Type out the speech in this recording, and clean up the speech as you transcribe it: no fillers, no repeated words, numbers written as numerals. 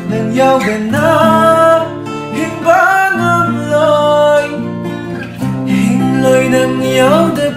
nang yêu gần na hình bóng ôm lối hình lối nang yêu